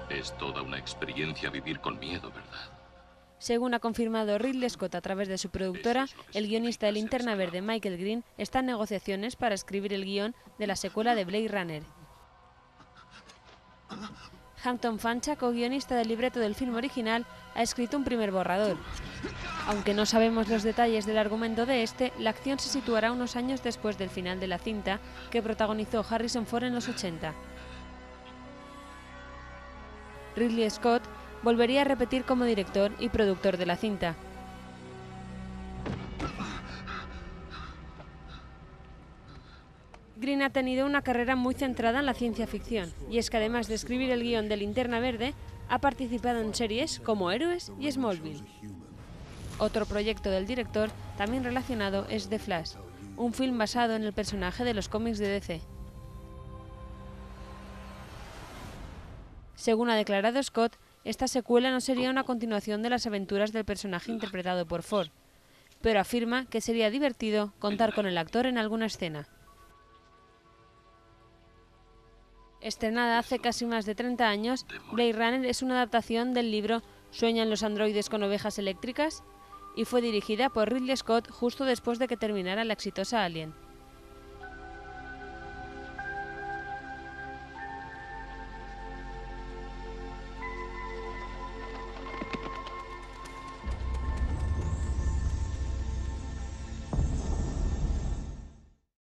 Es toda una experiencia vivir con miedo, ¿verdad? Según ha confirmado Ridley Scott a través de su productora, el guionista de Linterna Verde, Michael Green, está en negociaciones para escribir el guión de la secuela de Blade Runner. Hampton Fancha, co-guionista del libreto del film original, ha escrito un primer borrador. Aunque no sabemos los detalles del argumento de este, la acción se situará unos años después del final de la cinta, que protagonizó Harrison Ford en los 80. Ridley Scott volvería a repetir como director y productor de la cinta. Green ha tenido una carrera muy centrada en la ciencia ficción, y es que además de escribir el guión de Linterna Verde, ha participado en series como Héroes y Smallville. Otro proyecto del director, también relacionado, es The Flash, un film basado en el personaje de los cómics de DC. Según ha declarado Scott, esta secuela no sería una continuación de las aventuras del personaje interpretado por Ford, pero afirma que sería divertido contar con el actor en alguna escena. Estrenada hace casi más de 30 años, Blade Runner es una adaptación del libro ¿Sueñan los androides con ovejas eléctricas? Y fue dirigida por Ridley Scott justo después de que terminara la exitosa Alien.